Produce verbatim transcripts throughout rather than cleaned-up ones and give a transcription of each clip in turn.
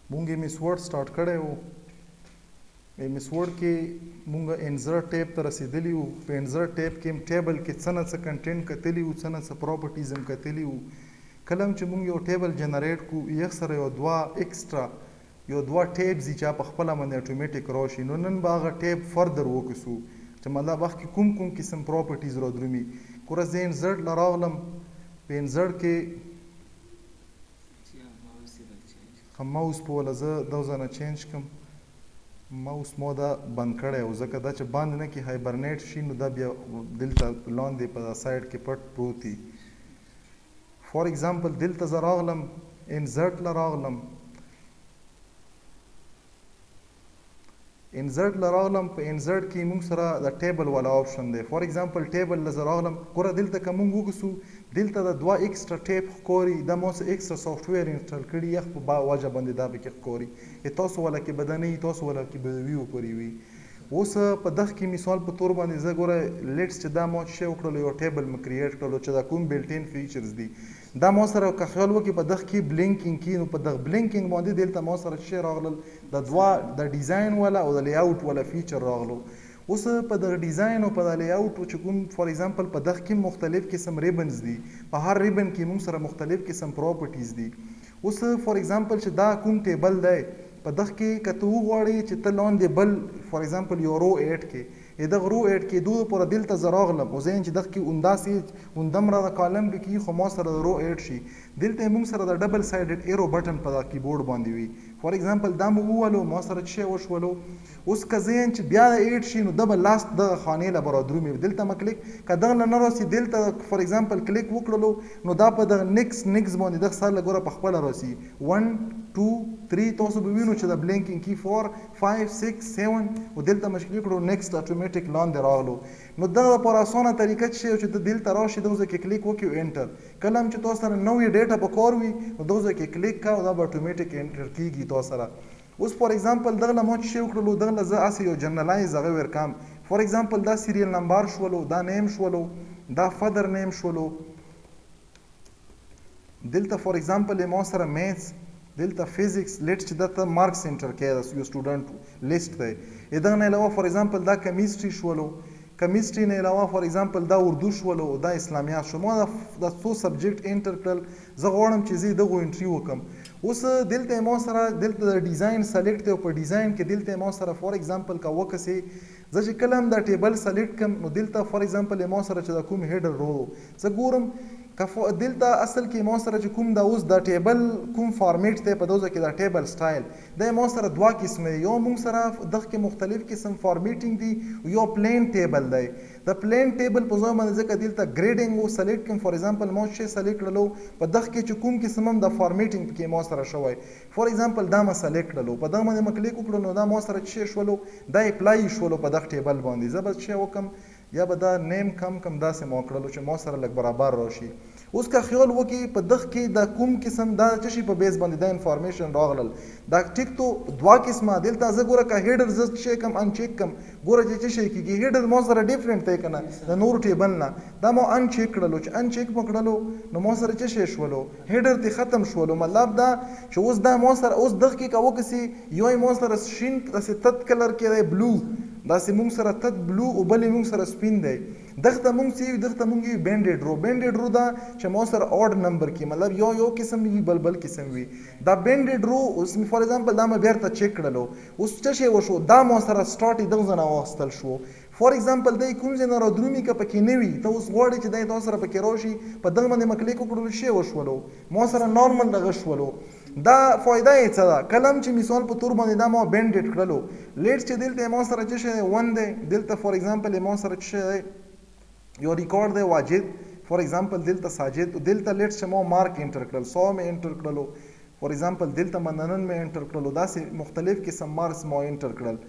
مونږ ایم ایس ورډ سٹارټ کړی وو ایم ایس ورډ کې مونږ انزرټ ټیب ته رسېدلي وو په انزرټ ټیب کې هم ټیبل کې څه نه څه کنټینټ کتلي وو څه نه څه پراپرټیز هم کتلي وو کله هم چې مونږ یو ټیبل جنریټ کړو یو سره یو دوه ایکسټرا یو دوه ټیبز دي چې په خپله باندې اټومیټیک راشي نو نن به هغه ټیب فردر وکړو چې مطلب مخکې کوم کوم قسم پراپرټیز را درومي ګوره زه انزرټ له راغلم په انزرټ کې ماوس په وله زه دا ځانه چینج کړم ماوس ما دا بند کړی و ځکه دا چې بند نه کړي هایبرنیټ شي نو دا بیا دلته لاندې په دا سایډ کې پټ پروت وي فار ایگزامپل دلته زه راغلم انزرټ له راغلم انزرټ له راغلم په انزرټ کې موږ سره د ټیبل والا آپشن دی فار ایگزامپل ټیبل له زه راغلم ګوره دلته که موږ وګورو دلته د دوه ایکسټرا ټیپ ښکاري دا ما څه ایکسټرا سافټویر انسټال کړي یخ په وجه باندې دا پکې ښکاري تاسو والا کې به دا نه وي تاسو والا کې به وي پورې وي اوس په دغه کې مثال په تور باندې زه ګوره لیټس چې دا ما شی وکړلو یو ټیبل مې کریټ کړلو چې دا کوم بلټین فیچرز دي دا ما سره که خیال وکړي په دغه کې بلینکینګ کې نو په دغه بلینکینګ باندې دلته ما سره شی راغلل د دوه د ډیزاین والا او د لی اوټ والا فیچر راغلو اوس په دغه ډیزاین او په د لی اوټ چې کوم فار ایگزامپل په دغه کې مختلف قسم ریبنز دي په هر ریبن کې موږ سره مختلف قسم پراپرټیز دي اوس فار ایگزامپل چې دا کوم ټیبل دی په دغه کې که ته وغواړې چې ته لاندې بل فار ایگزامپل یو رو ایډ کې دغه رو ایډ کېدو پوره دلته زه راغلم او زه یم چې دغه کې همداسې همدومره د کالم کې کېږي خو ما سره د رو ایډ شي دلته یې موږ سره د ډبل سایډډ ایرو بټن په دغه کیبورډ باندې وي فار ایگزامپل دا مو وولو ما سره څه شی وشولو اوس که زه یم چې بیا د ایډ شي نو دا به لاست دغه خانې له به رادرومي دلته مه کلیک که دغه نه نه راسي دلته فار ایگزامپل کلیک وکړلو نو دا په دغه نیکس نیکس باندې دغه سر له ګوره په خپله راسي ون ټو تھری تاسو به وینو چې د بلینکینګ کی فور فایو سکس سیون او دلته مشکل کړو نیکسټ اتومیټیک لاندې راغلو نو دغه لپاره اسانه طریقه چې چې ته دلته راشي دغه ځای کې کلیک وکړي او انټر کله هم چې تاسو سره نوې ډیټا په کار وي نو دغه ځای کې کلیک کوه دا به اتومیټیک انټر کېږي تاسو سره اوس فار ایگزامپل دغه له ما چې شی وکړلو دغه له زه هسې یو جنرلایز هغه ورکم فار ایگزامپل دا سیریل نمبر شولو دا نیم شولو دا فادر نیم شولو دلته فار ایگزامپل ما سره میثس دلته فزیکس لیټ چې دته مارکس انټر کړي یو سټوډنټ لیست دی دغه نه علاوه فار ایگزامپل دا کیمستري شولو کیمستري نه علاوه فار ایگزامپل دا اردو شولو دا اسلامیات شو ما دا څو سبجیکټ انټر کړل زه غواړم چې زه دغه انټری وکم اوس دلته ما سره دلته د ډیزاین سلیکټ دی او په ډیزاین کې دلته ما سره فار ایگزامپل کا وکسي زه چې کله هم دا ټیبل سلیکټ کم نو دلته فار ایگزامپل ما سره چې دا کوم هیډر رو زه ګورم دلته اصل کې ما سره چې کوم دا اوس دا ټیبل کوم فارمیټ دی په دغه کې دا ټیبل سټایل دا ما سره دوه قسمه یو موږ سره دغه کې مختلف قسم فارمیټینګ دی یو پلین ټیبل دی د پلین ټیبل په ځای باندې ځکه دلته ګریډینګ او سلیکټ کوم فار ایگزامپل ما شی سلیکټ کړلو په دغه کې چې کوم قسم هم د فارمیټینګ کې ما سره شوی فار ایگزامپل دا ما سلیکټ کړلو په دغه باندې ما کلیک وکړو نو دا ما سره چې شولو دا اپلای شولو په دغه ټیبل باندې زه به څه وکم یا به دا نیم کم کم داسې ما کړلو چې ما سره لږ برابر راشي اوس که خیال وکړي په دغه کې دا کوم قسم دا څه شي په بیس باندې دا انفارمیشن راغلل دا ټیک تو دوه قسمه دلته زه ګوره که هیډر زه څه کم ان چیک کم ګوره چې څه شي کېږي هیډر ما سره ډیفرنٹ دی که نه د نور ټیبل نه دا ما ان چیک کړلو چې ان چیک مو کړلو نو ما سره څه شی شولو هیډر تی ختم شولو مطلب دا چې اوس دا ما سره اوس دغه کې که وکسي یو ما سره شین داسې تت کلر کې دی بلو داسې موږ سره تت بلو او بلې موږ سره سپین دی دغه ته موږ څه دغه ته موږ یو بینډیډ رو بینډیډ رو دا چې ما سره اډ نمبر کې مطلب یو یو قسم وي بل بل قسم وي دا بینډیډ رو اوس فار ایگزامپل دا مې بیرته چیک کړلو اوس څه شی وشو دا ما سره سټارټ دغه ځای نه واخیستل شو فار ایگزامپل دی کوم ځای نه رادرومي که پکې نه وي ته اوس غواړې چې دی تاسو سره پکې راشي په دغه باندې مه کلیک وکړلو شی وشولو ما سره نارمل دغه شولو دا فایده یې څه ده کله هم چې مثال په تور باندې دا ما بینډیډ کړلو لیټ چې دلته ما سره څه شی دی ون دی دلته فار ایگزامپل ما سره څه شی دی یو ریکارډ دی واجد فار ایگزامپل دلته ساجد دلته لیټ چې ما مارک انټر کړل سو مې انټر کړلو فار ایگزامپل دلته ما ننن مې انټر کړلو داسې مختلف قسم مارکس ما انټر کړل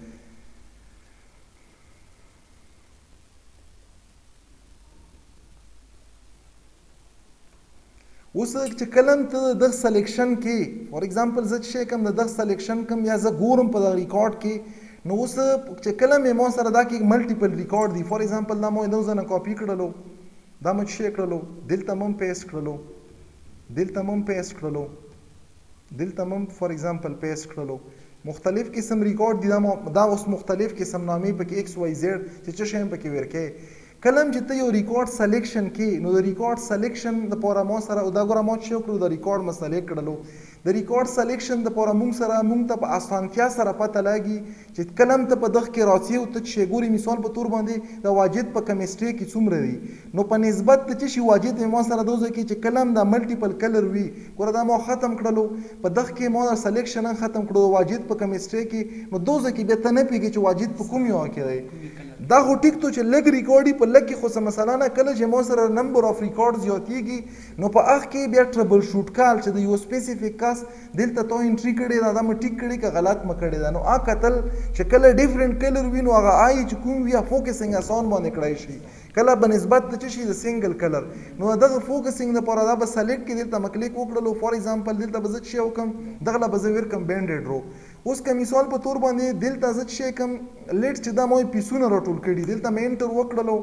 اوس چې کله هم ته دغه سلیکشن کې فار ایگزامپل زه چې شی کوم د دغه سلیکشن کوم یا زه ګورم په دغه ریکارډ کې نو اوس چې کله مې ما سره دا کې ملټیپل ریکارډ دي فار ایگزامپل دا مو دغه ځای نه کاپي کړلو دا مې شی کړلو دلته مم پیسټ کړلو دلته مم پیسټ کړلو دلته مم فار ایگزامپل پیسټ کړلو مختلف قسم ریکارډ دي دا دا اوس مختلف قسم نامې پکې ایکس وای زیډ چې څه شی پکې ورکې کلم چې ته یو ریکارډ سلیکشن کې نو د ریکارډ سلیکشن د پوره مو سره دا ګوره مو چې کړو د ریکارډ مسلې کړلو د ریکارډ سلیکشن د پوره مونږ سره مونږ ته په اسانتیا سره پته لګي چې کلم ته په دغه کې راځي او ته چې ګوري مثال په تور باندې د واجد په کیمستري کې څومره دي نو په نسبت ته چې واجد مو سره دوزه کې چې کلم د ملټیپل کلر وي ګوره دا مو ختم کړلو په دغه کې مو سلیکشن ختم کړو واجد په کیمستري کې نو دوزه کې به ته نه پیږي چې واجد په کوم یو کې دی دا خو ټیک ته چې لګ ریکارډي په لګ کې خو څه مثلا نه کله چې مو سره نمبر اف ریکارډز زیاتېږي نو په هغه کې بیا ټربل شوټ کال چې د یو سپیسیفیک کاس دلته تو انټری کړی دا د م ټیک کړی که غلط م کړی دا نو ا قتل چې کله ډیفرنٹ کلر وي نو هغه آی چې کوم وي فوکسینګ آسان باندې کړی شي کله په نسبت ته شي د سنگل کلر نو دغه فوکسینګ لپاره دا به سلیکټ کې دلته مکلیک وکړلو فار ایگزامپل دلته به زه شی وکم دغه به زه ورکم بینډډ رو اوس که مثال په تور باندې دلته زه شی کم لیټ چې دا مو پیسونه راټول کړي دلته مې انټر وکړلو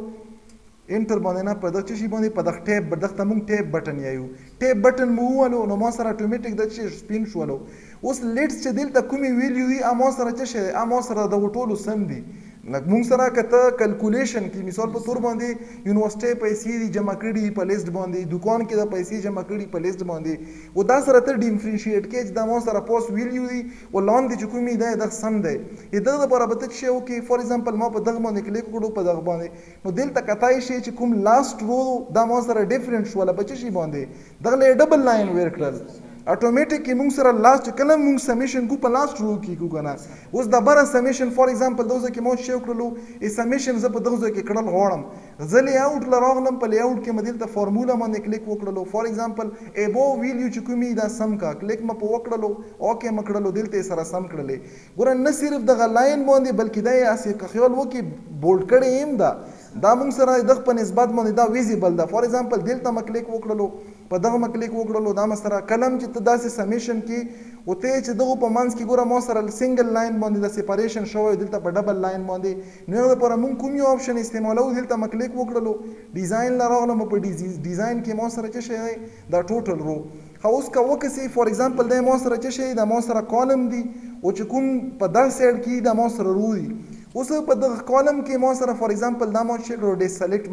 انټر باندې نه په دغه شی باندې په دغه ټیب دغه موږ ټیب بٹن یایو ټیب بٹن مو ولو نو ما سره اتوماتیک د شی سپین شولو اوس لیټ چې دلته کومي ویلیو دی ا ما سره چې شی ا ما سره د ټولو سم دي لکه مونږ سره کته کیلکولیشن کې مثال په تور باندې یونیورسيټي پیسې دي جمع کړي په لیست باندې دکان کې د پیسې جمع کړي په لیست باندې او دا سره ته ډیفرنشیټ کې چې دا مو سره پوس ویلیو دي او لاندې چې کومي ده د سم ده دغه لپاره به ته شی وکي فار ایگزامپل ما په دغه باندې کلیک کړو په دغه باندې نو دلته کتای شي چې کوم لاست رو دا مو سره ډیفرنٹ شو ولا بچ شي باندې دغه له ډبل لاین ور کړل اتوماتیک کې موږ سره لاست کله موږ سمیشن کو په لاست رو کې کو کنه اوس د بره سمیشن فار ایگزامپل دوزه کې مو شی وکړلو ای سمیشن ز په دغه کې کړل غواړم زلی اوټ لراغلم په لیاوټ کې مدل ته فارمولا باندې کلیک وکړلو فار ایگزامپل ایبو ویلیو چې کومي دا سم کا کلیک م په وکړلو اوکې مکړلو دلته سره سم کړلې ګور نه صرف دغه لاین باندې بلکې دا یې اسی خیال وکي بولډ کړي ایم دا دا موږ سره دغه په نسبت باندې دا ویزیبل ده فار ایگزامپل دلته م کلیک وکړلو په دغه م کلیک وکړلو دا مسره کلم چې ته داسې سمیشن کې او ته چې دغه په منځ کې ګوره مو سره سنگل لاین باندې د سیپریشن شوی دلته په ډبل لاین باندې نو لپاره موږ کوم یو اپشن استعمالو دلته م کلیک وکړلو ډیزاین لراغلم په ډیزاین کې مو سره چې شي دا ټوټل رو خو اوس کا وکسي فار ایگزامپل د مو سره چې شي د مو سره کالم دی او چې کوم په دغه سایډ کې د مو سره رو دی اوس په دغه کالم کې مو سره فار ایگزامپل دا مو چې کړو ډیس سلیکټ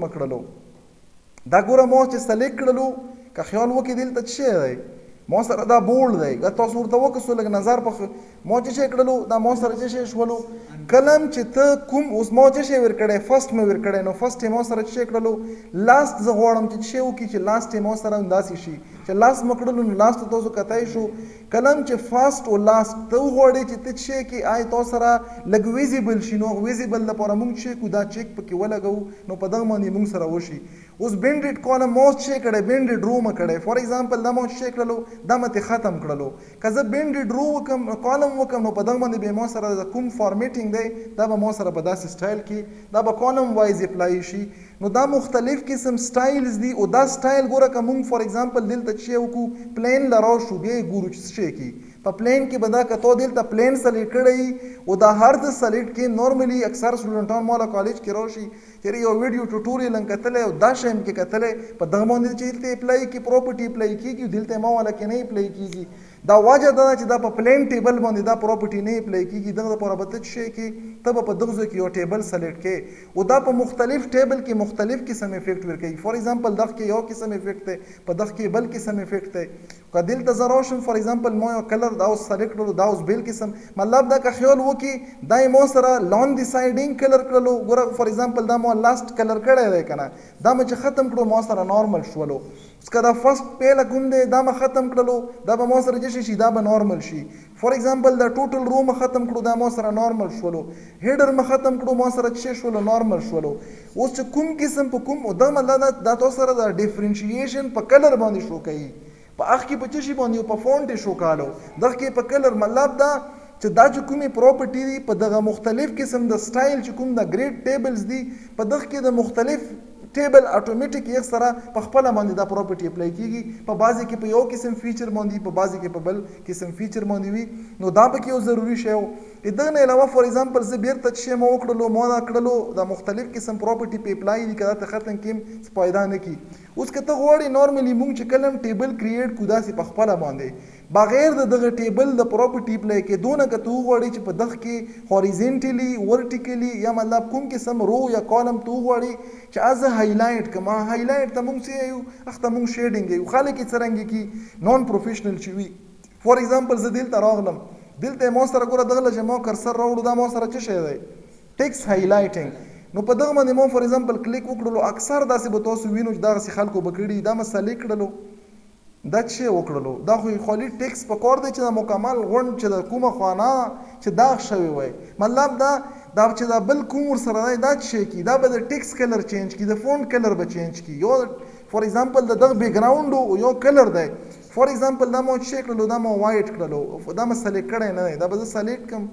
مکړلو دا ګوره مو چې سلیکټ کړلو که خیال وکړي دلته څه دی مو سره دا بولډ دی که تاسو ورته وکړو لږ نظر په مو چې کړلو دا مو سره چې شولو کلم چې ته کوم اوس مو چې ور کړې فرست مې ور کړې نو فرست مو سره چې کړلو لاست زه غواړم چې څه وکړي چې لاست مو سره انداسي شي چې لاست مکړلو نو لاست تاسو کتای شو کلم چې فرست او لاست ته غواړي چې ته چې کې آی تاسو سره لګ ویزیبل شي نو ویزیبل لپاره موږ چې کو دا چیک پکې ولګو نو په دغه باندې موږ سره وشي اوس بینډډ کالم مو چې کړه بینډډ رو م کړه فار ایگزامپل دا مو چې کړلو دا مته ختم کړلو کزه بینډډ رو وکم کالم وکم نو په دغه باندې به مو سره کوم فارمیټینګ دی دا به مو سره په داسې سټایل کې دا به کالم وایز اپلای شي نو دا مختلف قسم سټایلز دي او دا سټایل ګوره کوم فار ایگزامپل دلته چې وکړو پلین لراو شو بیا ګورو چې څه کی په پلین کې بدا کته دلته پلین سلیکټ کړی او دا هر د سلیکټ کې نورمالي اکثر سټوډنټان مولا کالج کې راشي چې یو ویډیو ټوټوریل کتل او دا شیم کې کتل په دغه باندې چې دلته اپلای کې پراپرټي اپلای کیږي دلته ما ولا کې نه اپلای کیږي دا واجه دا چې دا په پلین ټیبل باندې دا پراپرټي نه اپلای کیږي دغه لپاره به څه شي کې ته په دغه کې یو ټیبل سلیکټ کې او دا په مختلف ټیبل کې مختلف قسم افیکټ ورکوي فار ایگزامپل دغه کې یو قسم افیکټ دی په دغه کې بل قسم افیکټ دی که دلته زراشن فار ایگزامپل ما یو کلر دا اوس سلیکټ کړو دا اوس بل قسم مطلب دا که خیال وکي دا مو سره لاند ډیسایډینګ کلر کړلو ګوره فار ایگزامپل دا مو لاست کلر کړی دی کنه دا مې چې ختم کړو مو سره نارمل شولو اسکا دا فرست پیله کوم دی دا مې ختم کړلو دا به مو سره چې شي دا به نارمل شي فار ایگزامپل دا ټوټل رو مې ختم کړو دا مو سره نارمل شولو هیډر مې ختم کړو مو سره چې شولو نارمل شولو اوس چې کوم قسم په کوم دا مطلب دا تاسو سره دا ډیفرنشیشن په کلر باندې شو کوي په اخ کې په چشي باندې په فونټ شو کالو دغه کې په کلر مطلب دا چې دا چې کومي پراپرټي دي په دغه مختلف قسم د سټایل چې کوم د گریډ ټیبلز دي په دغه کې د مختلف ټیبل اتوماتیک یک سره په خپل باندې دا پراپرټي اپلای کیږي په بازي کې په یو قسم فیچر باندې په بازي کې په بل قسم فیچر باندې وي نو دا پکې یو ضروری شی و دغه نه علاوه فار ایگزامپل زه بیرته چې مو وکړلو مو دا کړلو د مختلف قسم پراپرټي په اپلای دي کړه ته ختم کیم سپایدا نه کی اوس کته غوړي نورمالي مونږ چې کلم ټیبل کریټ کو داسې په خپل باندې بغیر د دغه ټیبل د پراپرټي اپلای کېدونه که ته وغواړې چې په دغه کې هوریزنټلی ورټیکلی یا مطلب کوم قسم رو یا کالم ته وغواړې چې از هایلایټ کړم هایلایټ ته موږ څه یو هغه ته موږ شیډینګ یو خلک یې څرنګه کې نون پروفیشنل چې وي فور ایگزامپل زه دلته راغلم دلته ما سره ګوره دغه چې ما کرسر راوړو دا ما سره څه شی دی ټیکس هایلایټینګ نو په دغه باندې ما فور ایگزامپل کلیک وکړلو اکثر داسې به تاسو وینو چې دغسې خلکو به کړي دا مې سلیکټ کړلو دا څه وکړلو دا خو خالي ټیکس په کار دی چې دا مکمل غونډ چې د کومه خانه چې داغ شوی وای مطلب دا دا چې دا بل کوم ورسره دی دا څه کی دا به د ټیکس کلر چینج کی د فونټ کلر به چینج کی یو فور ایگزامپل د دغه بیک ګراوند یو کلر دی فور ایگزامپل دا مو چیک کړلو دا مو وایټ کړلو دا مې سلیکټ کړی نه دی دا به زه سلیکټ کم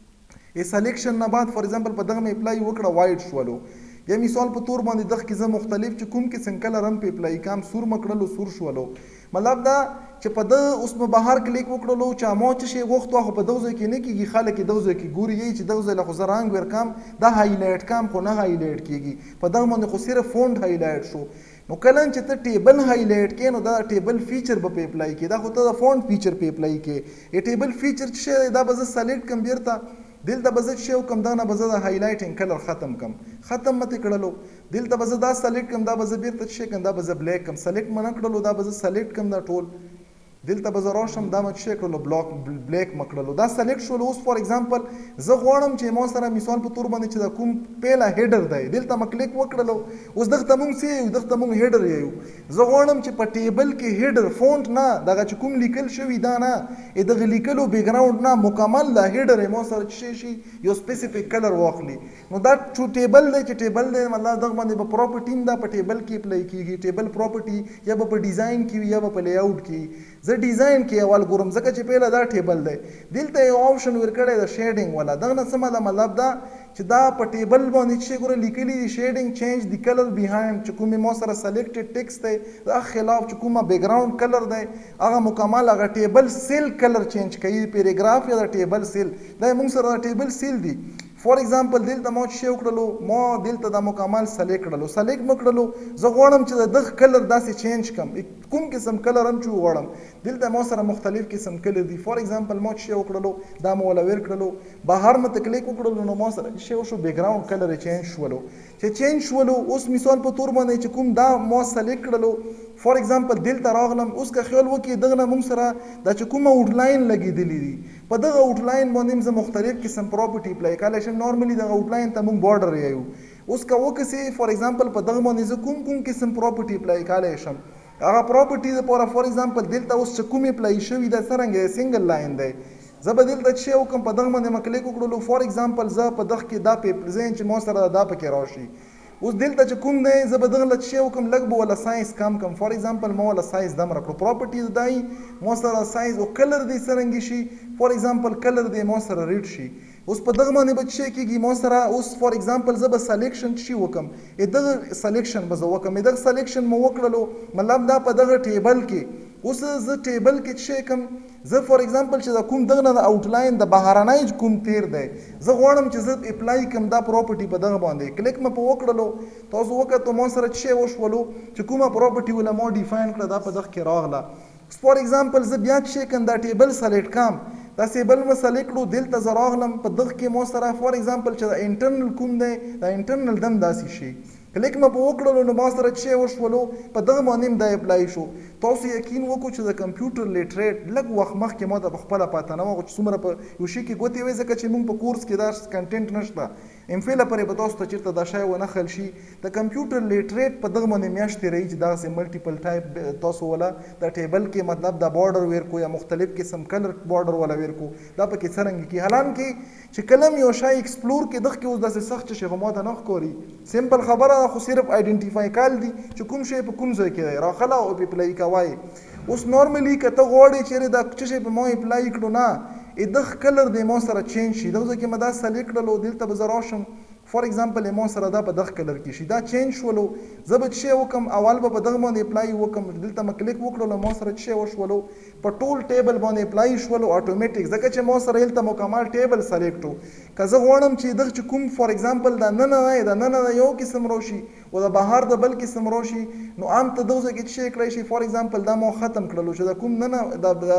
ای سلیکشن نه بعد فور ایگزامپل په دغه مې اپلای وکړه وایټ شولو یا مثال په تور باندې دغه کې زه مختلف چې کوم قسم کلر هم په اپلای کام سور مکړلو سور شولو مطلب دا چې په د اوس په بهر کلیک وکړلو چې ما چې شی وخت واخو په دغه کې نه کیږي خلک دغه کې ګوري چې دغه له خو زرانګ ور کام دا هایلایټ کام خو نه هایلایټ کیږي په دغه باندې خو صرف فونټ هایلایټ شو نو کله چې ته ټیبل هایلایټ کې نو دا ټیبل فیچر به په اپلای کې دا خو ته د فونټ فیچر په اپلای کې ای ټیبل فیچر چې دا به زه سلیکټ کم بیرته دلته به زه چې کوم دا نه به زه د هایلایټینګ کلر ختم کم ختم مته کړلو دلته به زه دا سلیکټ کم دا به زه بیرته چې کوم دا به زه بلیک کم سلیکټ منه کړلو دا به زه سلیکټ کم دا ټول دلته به زه راشم دا مې چې کړلو بلاک بلیک مکړلو دا سلیکټ شول اوس فور ایگزامپل زه غواړم چې ما سره مثال په تور باندې چې دا کوم پیله هیډر دی دلته مې کلیک وکړلو اوس دغه ته مونږ څه یو دغه ته مونږ هیډر یو زه غواړم چې په ټیبل کې هیډر فونټ نه دغه چې کوم لیکل شوی دا نه ای دغه لیکلو بیک ګراوند نه مکمل دا هیډر ما سره چې شي یو سپیسیفیک کلر واخلي نو دا چې ټیبل دی چې ټیبل دی مطلب دغه باندې په پراپرټي دا په ټیبل کې اپلای کیږي ټیبل پراپرټي یا په ډیزاین کې یا په لی آوټ کې زه ډیزاین کې اول ګورم ځکه چې پیله دا ټیبل دی دلته یو آپشن ورکړی د شیډینګ والا دغه نه څه مطلب مطلب دا چې دا په ټیبل باندې چې ګوره لیکلي دي شیډینګ چینج دی کلر بیهایند چې کومې ما سره سلیکټډ ټیکس دی دا خلاف چې کومه بیک ګراوند کلر دی هغه مکمل هغه ټیبل سیل کلر چینج کوي پیراګراف یا د ټیبل سیل دا موږ سره د ټیبل سیل دی فور ایگزامپل دلته ما چې وکړلو ما دلته دا مکمل سلیکټ کړلو سلیکټ مکړلو زه غواړم چې د دغه کلر داسې چینج کم کوم قسم کلر هم چې غواړم دلته ما سره مختلف قسم کلر دي فور ایگزامپل ما چې وکړلو دا مو ولا ور کړلو بهر مت کلیک وکړلو نو ما سره شی شو بیک ګراوند کلر چینج شولو چې چینج شولو اوس مثال په تور باندې چې کوم دا ما سلیکټ کړلو فور ایگزامپل دلته راغلم اوس که خیال وکړي دغه نه موږ سره دا چې کومه آوټلاین لګېدلې دي په دغه آوټلاین باندې زه مختلف قسم پراپرټي اپلای کولی شم نارملي دغه آوټلاین ته موږ بارډر یو اوس که وکړسې فور ایگزامپل په دغه باندې زه کوم کوم قسم پراپرټي اپلای کولی شم هغه پراپرټي دپاره فور ایگزامپل دلته اوس چې کوم اپلای شوي ده څرنګه سنګل لاین دی زه به دلته چې وکړم په دغه باندې مې کلیک وکړلو فور ایگزامپل زه په دغه کې دا پیپر زین چې ما سره دا پکې راشي اوس دلته چې کوم دی زه به دغه له چې وکړم لږ به ولا سایز کم کم فور ایگزامپل ما ولا سایز دمره کړو پراپرټي دی ما سره سایز او کلر دی څرنګه شي فور ایگزامپل کلر دی ما سره ریډ شي اوس په دغه باندې به چې کېږي ما سره اوس فور ایگزامپل زه به سلیکشن چې وکړم دغه سلیکشن به زه وکړم دغه سلیکشن مو وکړلو مطلب دا په دغه ټیبل کې اوس زه ټیبل کې چې کوم زه فور ایگزامپل چې دا کوم دغه نه د آوټلاین د بهرنی کوم تیر دی زه غواړم چې زه اپلای کوم دا پراپرټي په دغه باندې کلیک مې په وکړلو تاسو وکړه ما سره چې وشولو چې کومه پراپرټي ولا ما ډیفاین کړه دا په دغه کې راغله فور ایگزامپل زه بیا چې کوم دا ټیبل سلیکټ کم دا سیبل مې سلیکټ کړو دلته زه راغلم په دغه کې ما سره فور ایگزامپل چې دا انټرنل کوم دی دا انټرنل دم داسې شي کلیک مې په وکړلو نو ما سره چې وشولو په دغه باندې دا اپلای شو تاسو یقین وکړو چې د کمپیوټر لیټریټ لږ وخت مخکې ما ته په خپله پاته نه وه چې څومره په یو شي کې ګوتې وې ځکه چې موږ په کورس کې دا کنټینټ نشته ام فیله پرې به تاسو ته چېرته دا شی ونه خل شي د کمپیوټر لیټریټ په دغه باندې میاشتې رهي چې دغسې ملټیپل ټایپ تاسو ولا د ټیبل کې مطلب دا بارډر ویر کو یا مختلف قسم کلر بارډر ولا ویر کو دا پکې څرنګه کې حالانکې چې کله مې یو شی ایکسپلور کې دغه کې اوس داسې سخت شي خو ما ته نه ښکاري سمپل خبره خو صرف آیډنټیفای کال دي چې کوم شی په کوم ځای کې دی راخله او په اپلای کوئ اوس نارملی که ته غواړې چېرې دا څه شی په ما اپلای کړو نه دغه کلر دی ما سره چینج شي دغه ځای کې مې دا سلیکټ کړلو دلته به زه راشم فور ایگزامپل ما سره دا په دغه کلر کې شي دا چینج شولو زه به څه وکم اول به په دغه باندې اپلای وکم دلته مې کلیک وکړلو ما سره څه وشولو په ټول ټیبل باندې اپلای شولو اتوماتیک ځکه چې ما سره دلته مکمل ټیبل سلیکټ و که زه غواړم چې دغه چې کوم فور ایگزامپل دا نه نه دا نه نه یو قسم راشي او د بهر د بل قسم راشي نو عام ته دغه کې څه کړی شي فور ایگزامپل دا مو ختم کړلو چې دا کوم نه نه دا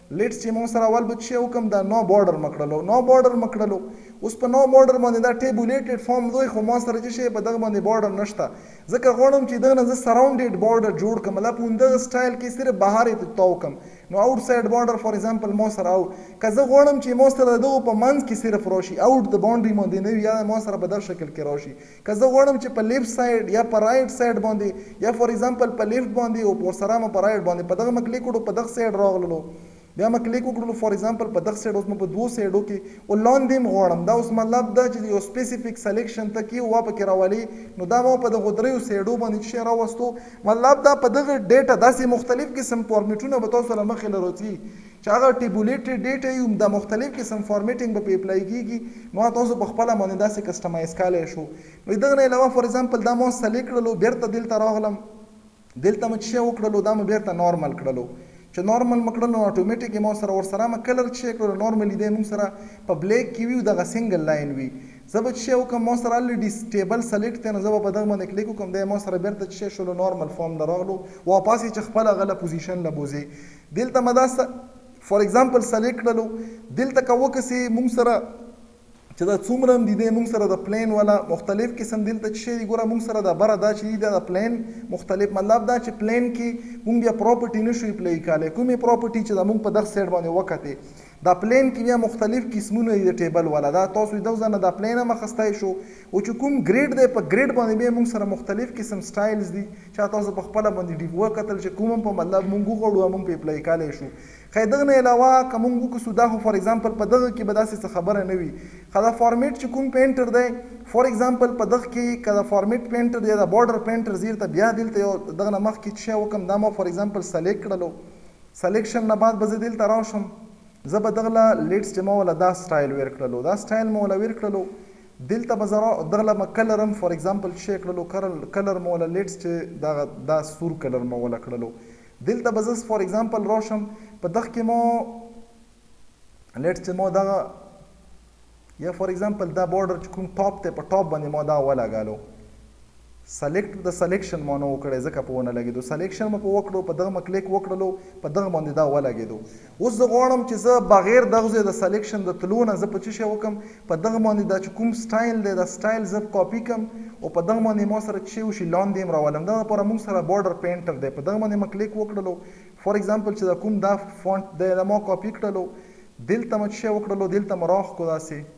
لیټس چې مو سره اول به چې وکم دا نو بارډر مکړلو نو بارډر مکړلو اوس په نو بارډر باندې دا ټیبولیټډ فارم دوی خو ما سره چې شی په دغه باندې بارډر نشته ځکه غواړم چې دغه نه سراوندډ بارډر جوړ کړم لا په دغه سټایل کې صرف بهر ته تاو کم نو آوټ ساید بارډر فار ایگزامپل مو سره او که زه غواړم چې مو سره دغه په منځ کې صرف راشي آوټ د باونډري باندې نه یا مو سره په دغه شکل کې راشي که زه غواړم چې په لیفټ ساید یا په رائټ ساید باندې یا فار ایگزامپل په لیفټ باندې او په سره مو په رائټ باندې په دغه مکلیک وړو په دغه ساید راغلو بیا ما کلیک وکړلو فار ایگزامپل په دغه سایډ اوس مو په دوو سایډو کې او لاندې م غواړم دا اوس مطلب دا چې یو سپیسیفیک سلیکشن ته کې وا پکې راولي نو دا مو په دغه دریو سایډو باندې چې راوستو مطلب دا په دغه ډیټا داسې مختلف قسم فارمیټونه به تاسو له مخې لروتي چې هغه ټیبولیټډ ډیټا یو د مختلف قسم فارمیټینګ به په اپلای کیږي نو تاسو په خپل باندې داسې کسټمایز کولای شو نو دغه نه علاوه فار ایگزامپل دا مو سلیکټ کړلو بیرته دلته راغلم دلته مې چې وکړلو دا مې بیرته نارمل کړلو چې نارمل مکړلو اتوماتیک مو سره ور سره ما کلر چیک کړو نارملی دی مو سره په بلیک کې ویو دغه سنگل لاین وی زه به چې وکم مو سره الریډي ټیبل سلیکټ ته نه زه په دغه باندې کلیک وکم دی مو سره بیرته چې شلو نارمل فارم دراغلو واپس چې خپل غله پوزیشن لبوزي دلته مداس فار ایگزامپل سلیکټ کړلو دلته کا وکسي مو سره چې دا څومره هم دي دی موږ سره د پلین والا مختلف قسم دلته چې شی دی ګوره موږ سره د بره دا چې دی د پلین مختلف مطلب دا چې پلین کې موږ بیا پراپرټي نشو اپلای کولی کومې پراپرټي چې دا موږ په دغه سایډ باندې وکتې دا پلین کې بیا مختلف قسمونه دي د ټیبل والا دا تاسو دغه ځای نه دا پلین هم اخیستی شو او چې کوم ګریډ دی په ګریډ باندې بیا موږ سره مختلف قسم سټایلز دي چې تاسو په خپله باندې ډیپ وکتل چې کوم هم په مطلب موږ وغواړو موږ په اپلای کولی شو خو دغه نه علاوه که موږ وکړو دا خو فار ایگزامپل په دغه کې به داسې څه خبره نه وي خو دا فارمیټ چې کوم پینټر دی فار ایگزامپل په دغه کې که د فارمیټ پینټر دی د بارډر پینټر زیر ته بیا دلته یو دغه نه مخکې چې شی وکړم دا ما فار ایگزامپل سلیکټ کړلو سلیکشن نه بعد به زه دلته راشم زه به دغه لیټس چې ما ولا دا سټایل ویر کړلو دا سټایل ما ولا ویر کړلو دلته به زه دغه ما کلر هم فار ایگزامپل شی کړلو کلر ما ولا لیټس چې دا دا سور کلر ما ولا کړلو دلته به زه فار ایگزامپل راشم په دغه کې مو لیټس چې مو دغه یا فار ایگزامپل دا بارډر چې کوم ټاپ ته په ټاپ باندې مو دا ولګالو سلیکټ د سلیکشن مو نه وکړی ځکه په ونه لګېدو سلیکشن مو په وکړو په دغه کلیک وکړلو په دغه باندې دا ولګېدو اوس زه غواړم چې زه بغیر دغه ځای د سلیکشن د تلو نه زه په څه شی وکړم په دغه باندې دا چې کوم سټایل دی دا سټایل زه کاپي کړم او په دغه باندې ما سره چې وشي لاندې هم راولم دغه لپاره موږ سره بارډر پینټر دی په دغه باندې ما کلیک وکړلو فار ایگزامپل چې دا کوم دا فونټ دی دا ما کاپي کړلو دلته ما چې وکړلو دلته ما راښکو داسې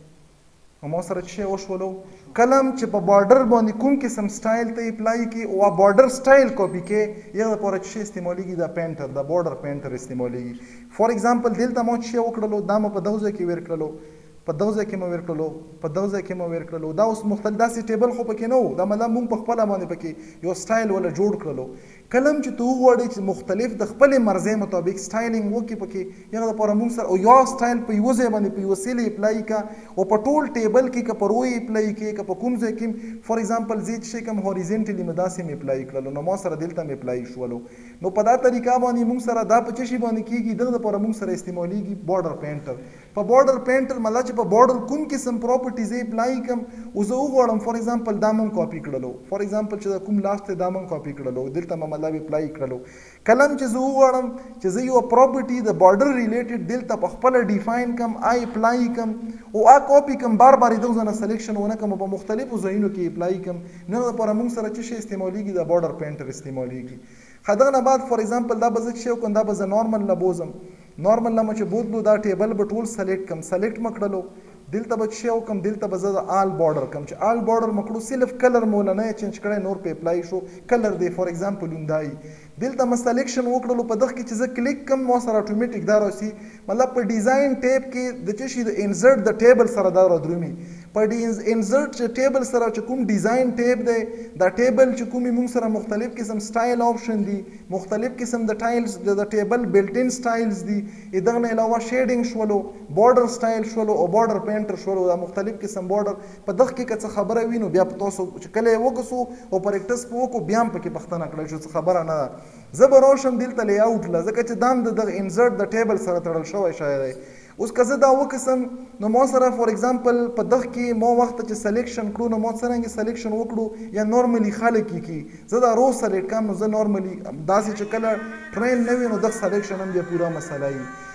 ما سره چې وشولو کلم چې په بارډر باندې کوم قسم سټایل ته اپلای کی او بارډر سټایل کاپي کې یو لپاره چې استعمالېږي د پینټر د بارډر پینټر استعمالېږي فار ایگزامپل دلته ما چې وکړلو دا ما په دغه ځای کې ویر کړلو په دغه ځای کې مو ویر کړلو په دغه ځای کې مو ویر کړلو دا اوس مختلف داسې ټیبل خو پکې نه و دا مطلب موږ په خپله باندې پکې یو سټایل ولا جوړ کړلو کلم چې ته وغواړې چې مختلف د خپلې مرضۍ مطابق سټایلینګ وکړي پکې هغه لپاره موږ سره او یو سټایل په یوه ځای باندې په یوه سیلې اپلای کړه او په ټول ټیبل کې که په روی اپلای کړې که په کوم ځای کې فار ایگزامپل زه چې شی کوم هوریزنټلي مې داسې مې اپلای کړلو نو ما سره دلته مې اپلای شولو نو په دا طریقه باندې موږ سره دا په څه شي باندې کېږي دغه لپاره موږ سره استعمالېږي بارډر پینټر په بارډر پینټر مطلب چې په بارډر کوم قسم پراپرټیز اپلای کوم او زه وغواړم فار ایگزامپل دا مون کاپي کړلو فار ایگزامپل چې کوم لاست دا مون کاپي کړلو دلته ما مطلب اپلای کړلو کلم چې زه وغواړم چې زه یو پراپرټي د بارډر ریلیټډ دلته په خپل ډیفاین کم آی اپلای کم او آ کاپي کم بار بار دغه نه سلیکشن ونه کوم په مختلفو ځایونو کې اپلای کم نه لپاره موږ سره چې شی استعمالېږي د بارډر پینټر استعمالېږي خدغه نه بعد فار ایگزامپل دا به زه چې وکړم دا به زه نارمل نه بوزم نارمل نه چې بوتلو دا ټیبل به ټول سلیکټ کم سلیکټ مکړلو دلته به چې وکم دلته به زه د آل بارډر کم چې آل بارډر مکړو صرف کلر مولا نه چینج کړی نور په اپلای شو کلر دی فار ایگزامپل وندای دلته ما سلیکشن وکړلو په دغه کې چې زه کلیک کم ما سره اتوماتیک دا راسي مطلب په ډیزاین ټیب کې د چې شي د انسرټ د ټیبل سره دا درومي په دې انسرټ چې ټیبل سره چې کوم ډیزاین ټیب دی دا ټیبل چې کومي موږ سره مختلف قسم سټایل آپشن دي مختلف قسم د ټایلز د ټیبل بلټ ان سټایلز دي دغه نه علاوه شیډینګ شولو بارډر سټایل شولو او بارډر پینټر شولو دا مختلف قسم بارډر په دغه کې که څه خبره وي نو بیا په تاسو چې کله یې وکړو او پریکټس په وکړو بیا هم پکې پوښتنه کړی شو څه خبره نه ده زه به راشم دلته لی آوټ له ځکه چې دا هم د دغه انسرټ د ټیبل سره تړل شوی شی دی اوس که زه دا وکړم نو ما سره فار ایگزامپل په دغه کې ما وخت چې سلیکشن کړو نو ما څرنګه سلیکشن وکړو یا نورملی خلک کی زه دا رو سلیکټ کوم نو زه نورملی داسې چې کله ټرین نه وي نو دغه سلیکشن هم بیا پوره مسله وي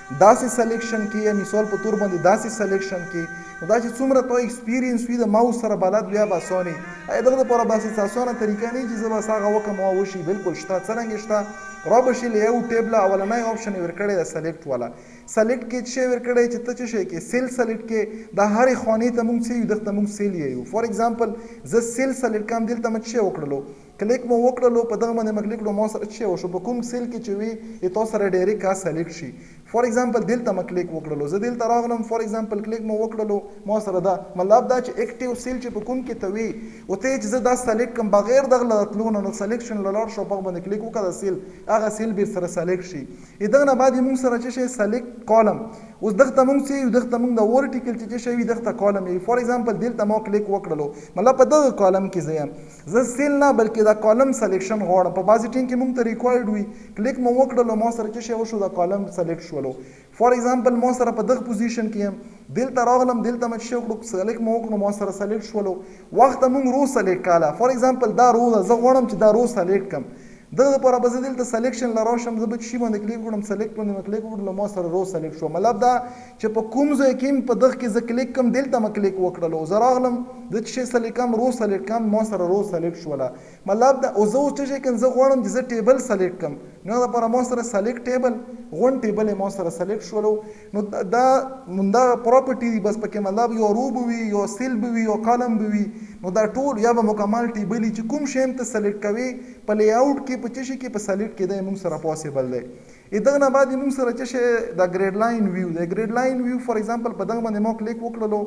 داسې سلیکشن کې یا مثال په تور باندې داسې سلیکشن کې نو دا چې څومره تو ایکسپیرینس وي د ماوس سره بلد بیا به اسانه ای دغه لپاره داسې اسانه طریقه نه چې زه بس هغه وکم او وشي بالکل شته څرنګه شته را به شي لیاوټ ټیبل اولنی آپشن یې ورکړی د سلیکټ والا سلیکټ کې څه ورکړی چې ته څه شی کې سیل سلیکټ کې د هرې خانې ته مونږ څه یو دغه مونږ سیل یو فار ایگزامپل زه سیل سلیکټ کوم دلته مې څه وکړلو کلیک مو وکړلو په دغه باندې مکلیک کړو ما سره څه وشو په کوم سیل کې چې وي تاسو سره ډایرکټ کا سلیکټ شي فار ایگزامپل دلته مکلیک وکړلو زه دلته راغلم فار ایگزامپل کلیک مو وکړلو ما سره دا مطلب دا چې اکټیو سیل چې په کوم کې ته وي او ته چې زه دا سلیکټ کوم بغیر دغه لاتلونه نو سلیکشن لاله شو په باندې کلیک وکړه سیل هغه سیل به سره سلیکټ شي دغه نه بعد موږ سره چې شي سلیکټ کالم اوس دغه موږ چې دغه موږ د ورټیکل چې شي وي دغه کالم یې فار ایگزامپل دلته ما کلیک وکړلو مطلب په دغه کالم کې زه زه سیل نه بلکې دا کالم سلیکشن غواړم په بازي ټینګ کې موږ ته ریکوایرډ وي کلیک مو وکړلو ما سره چې شی وشو دا کالم سلیکټ شولو فار ایگزامپل ما سره په دغه پوزیشن کې يم دلته راغلم دلته مې شی وکړو سلیکټ مو وکړو ما سره سلیکټ شولو وخت موږ رو سلیکټ کاله فار ایگزامپل دا رو زه غواړم چې دا رو سلیکټ کم دغه لپاره به زه دلته سلیکشن لراشم زه به شي باندې کلیک وکړم سلیکټ باندې کلیک وکړم ما سره رو سلیکټ شو مطلب دا چې په کوم ځای کې په دغه کې زه کلیک کوم دلته ما کلیک وکړلو زه راغلم د شي سلیکټ کوم رو سلیکټ کوم ما سره رو سلیکټ شوله مطلب دا او زه اوس چې کوم زه غواړم چې زه ټیبل سلیکټ کوم نو لپاره ما سره سلیکټ ټیبل غون ټیبل ما سره سلیکټ شولو نو دا مونږ دا پراپرټي دی بس پکې مطلب یو رو به وي یو سیل به وي یو کالم به وي نو دا ټول یا به مکمل ټیبل چې کوم شی ته سلیکټ کوي په لی اوټ کې په چشي کې په سلیکټ کې دا موږ سره پوسیبل دی دغه نه بعد موږ سره چې شی دا ګریډ لاین ویو د ګریډ لاین ویو فار ایگزامپل په دغه باندې مو کلیک وکړلو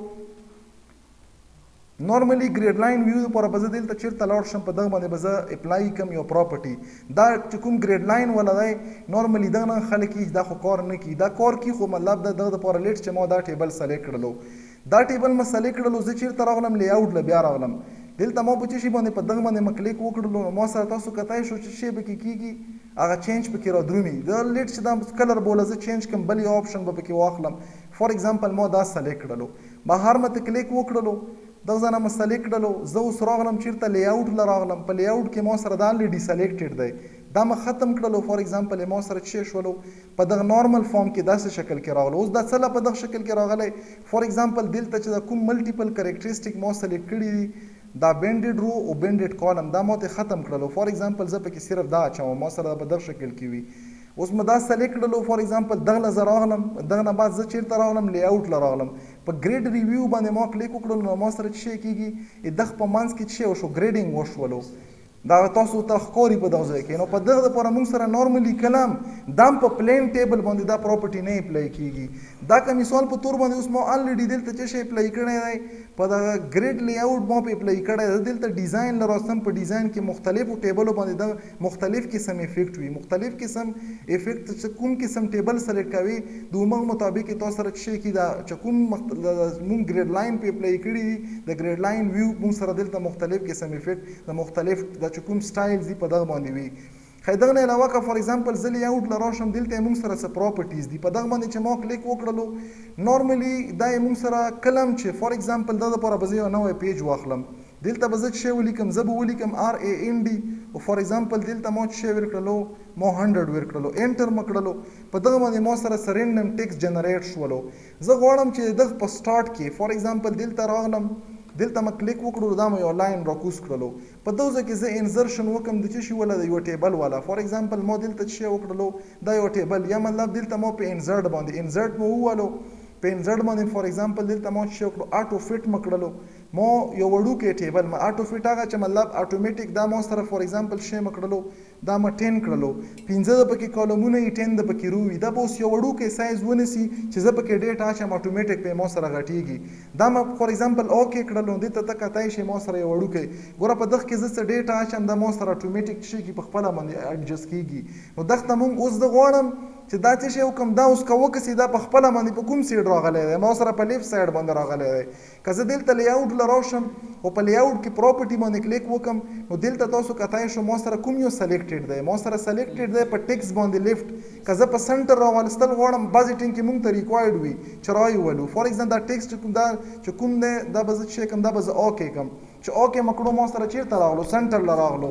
نورمالي ګریډ لاین ویو لپاره به زه دلته چیرته لاړ شم په دغه باندې به زه اپلای کوم یو پراپرټي دا چې کوم ګریډ لاین ولا دی نورمالي دغه نه خلک دا خو کار نه کوي دا کار کوي خو مطلب د دغه لپاره لیټ چې ما دا ټیبل سلیکټ کړلو دا ټیبل ما سلیکټ کړلو زه چیرته راغلم لی اوټ له بیا راغلم دلته ما په چی باندې په دغه باندې مکلیک وکړلو ما سره تاسو کتای شو چې شی به کې کیږي هغه چینج پکې را درومي دا لیټ چې دا کلر بوله زه چینج کوم بل یو آپشن به پکې واخلم فار ایگزامپل ما دا سلیکټ کړلو بهر مته کلیک وکړلو دغه ځنه ما سلیکټ کړلو زه اوس راغلم چیرته لی اوټ ل راغلم په لی اوټ کې ما سره دا الریډي سلیکټډ دی دا ما ختم کړلو فار ایگزامپل ما سره چې شولو په دغه نورمال فارم کې داسې شکل کې راغلو اوس دا څه په دغه شکل کې راغلی فار ایگزامپل دلته چې دا کوم ملټیپل کریکټریسټیک ما سلیکټ کړي دي دا بینډډ رو او بینډډ کالم دا ما ته ختم کړلو فار ایگزامپل زه پکې صرف دا اچوم ما سره په دغه شکل کې وي اوس ما دا سلیکټ کړلو فار ایگزامپل دغه زه راغلم دغه نه بعد زه چیرته راغلم لی اوټ ل راغلم په ګریډ ریویو باندې ما کلیک وکړلو نو ما سره څه شی کیږي دغه په منځ کې څه وشو ګریډینګ وشولو دا تاسو ته ښکاري په دغه ځای کې نو په دغه لپاره موږ سره نورمالي کلام دام په پلین ټیبل باندې دا پراپرټي نه اپلای کیږي دا که مثال په تور باندې اوس ما الریډي دلته څه شی اپلای کړی دی په دغه ګریډ لی اوټ ما په اپلای کړی دی دلته ډیزاین لراستم په ډیزاین کې مختلفو ټیبلو باندې د مختلف قسم افیکټ وي مختلف قسم افیکټ چې کوم قسم ټیبل سلیکټ کوي د عمر مطابق تاسو سره څه شي کې دا چې کوم موږ ګریډ لاین په اپلای کړی دی د ګریډ لاین ویو موږ سره دلته مختلف قسم افیکټ د مختلف چې کوم سټایل دی په دغه باندې وي خو دغه نه علاوه که فار ایگزامپل زه لی اوټ له راشم دلته موږ سره څه پراپرټیز دي په دغه باندې چې ما کلیک وکړلو نورمالي دا موږ سره کلم چې فار ایگزامپل دا لپاره به زه یو نوی پیج واخلم دلته به زه څه ولیکم زه به ولیکم آر ای ان ډي او فار ایگزامپل دلته ما څه ورکړلو ما هنډرډ ورکړلو انټر مکړلو په دغه باندې ما سره سرندم ټیکس جنریټ شولو زه غواړم چې دغه په سٹارټ کې فار ایگزامپل دلته راغلم دلته ما کلیک وکړو دا مې یو لاین راکوز کړلو په دغه ځای کې زه انزرشن وکم د څه شي ولا د یو ټیبل والا فار ایگزامپل ما دلته څه وکړلو دا یو ټیبل یا مطلب دلته ما په انزرټ باندې انزرټ مو ووالو په انزرټ باندې فار ایگزامپل دلته ما څه وکړو اټو فټ مکړلو ما یو وړوکی ټیبل ما اټو فټ هغه چې مطلب اتوماتیک دا ما سره فار ایگزامپل شی مکړلو دا ما ټین کړلو پنځه د پکې کالمونه یې ټین د پکې روي دا به اوس یو وړوکی سایز ونیسي چې زه پکې ډیټا اچم اتوماتیک په ما سره غټیږي دا ما فار ایگزامپل اوکې کړلو دلته ته کتای شي ما سره یو وړوکی ګوره په دغه کې زه څه ډیټا اچم دا ما سره اتوماتیک شي کې په خپله باندې اډجسټ کیږي نو دغه ته مونږ اوس زه غواړم چې دا څه شی وکم دا اوس که وکسي دا په خپله باندې په کوم سایډ راغلی دی ما سره په لیفټ سایډ باندې راغلی دی که زه دلته لی اوټ له راشم او په لی اوټ کې پراپرټي باندې کلیک وکم نو دلته تاسو کتای شو ما سره کوم یو سلیکټډ دی ما سره سلیکټډ دی په ټیکس باندې لیفټ که زه په سنټر راوالستل غواړم بعضې ټینګ کې مونږ ته ریکوایرډ وي چې رایولو فار ایگزامپل دا ټیکس دا چې کوم دی دا به زه چې کوم دا به زه اوکې کم چې اوکې مکړو ما سره چیرته راغلو سنټر له راغلو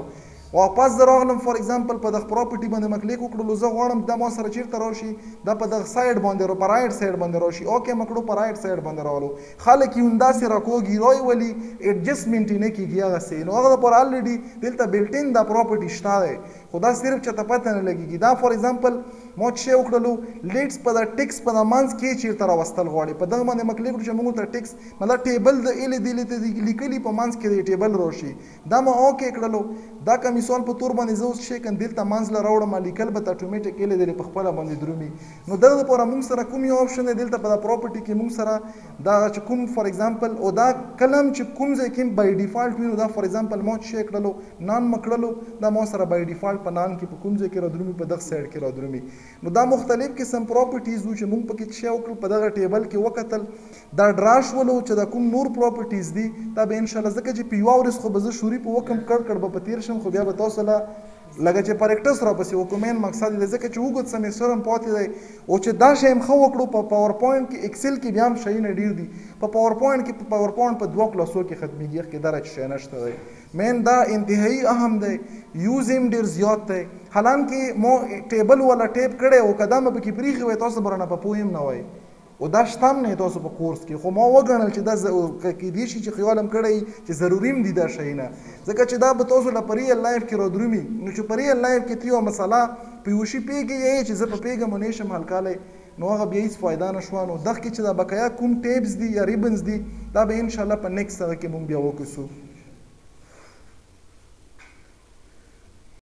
واپس زه راغلم فار ایگزامپل په دغه پراپرټي باندې مه کلیک وکړلو زه غواړم دا ما سره چیرته راشي دا په دغه سایډ باندې را په رایټ سایډ باندې راشي اوکې مه کړو په رایټ سایډ باندې راولو خلک یې همداسې راکوږي رایولي ایډجسټمنټ یې نه کېږي هغسې نو هغه دپاره الریډي دلته بلټین دا پراپرټي شته دی خو دا صرف چېرته پته نه لګېږي دا فار ایگزامپل ما څه شی وکړلو لیټس په د ټکس په د منځ کې چېرته راوستل غواړي په دغه باندې مه کلیک وکړو چې موږ ورته ټکس مطلب ټیبل د ایلې دیلې ته لیکلي په منځ کې د ټیبل راشي دا ما اوکې کړلو دا که مثال په تور باندې زه اوس شی کم دلته منځ له راوړم لیکل به ته اټومیټیک ایلې دیلې په خپله باندې درومي نو دغه دپاره موږ سره کوم یو آپشن دی دلته په دا پراپرټي کې موږ سره دا چې کوم فار ایگزامپل او دا کلم چې کوم ځای کې بای ډیفالټ وي نو دا فار ایگزامپل ما څه شی کړلو نان مه کړلو دا ما سره بای ډیفالټ په نان کې په کوم ځای کې را درومي په دغه سایډ کې را درومي نو دا مختلف قسم پراپرټیز وو چې موږ پکې څه وکړل په دغه ټیبل کې وکتل دا ډرا شولو چې دا کوم نور پراپرټیز دي دا به انشاءالله ځکه چې په یوه ورځ خو به زه شوري په وکم کړ کړ به په تېر شم خو بیا به تاسو له لکه چې پریکټس راپسې وکړو مین مقصد دی ځکه چې اوږد سمیسټر هم پاتې دی او چې دا شی هم ښه وکړو په پاور پوینټ کې ایکسل کې بیا هم شیونه ډېر دي په پاور پوینټ کې په پاور پوینټ په دوه کلاسو کې ختمېږي هغې دره چې شی نشته دی مین دا انتهایی اهم دی یوز یې هم ډېر زیات دی حالانکې مو ټیبل والا ټیپ کړی او که دا مې پکې پرېښي وی تاسو به رانه په پوه هم نه وایي او دا شته هم نه تاسو په کورس کې خو ما وګڼل چې دا کیدای شي چې خیال هم کړی چې ضروري هم دي دا شیونه ځکه چې دا به تاسو له په ریل لایف کې را درومي نو چې په ریل لایف کې ته یوه مسله په یوه شي پوهېږې چې زه په پوهېږم او نه شم حل کولی نو هغه بیا هېڅ فایده نه شوه نو دغه کې چې دا بقایا کوم ټیپس دي یا ریبنز دي دا به انشاءالله په نیکسټ هغه کې مونږ بیا وکړو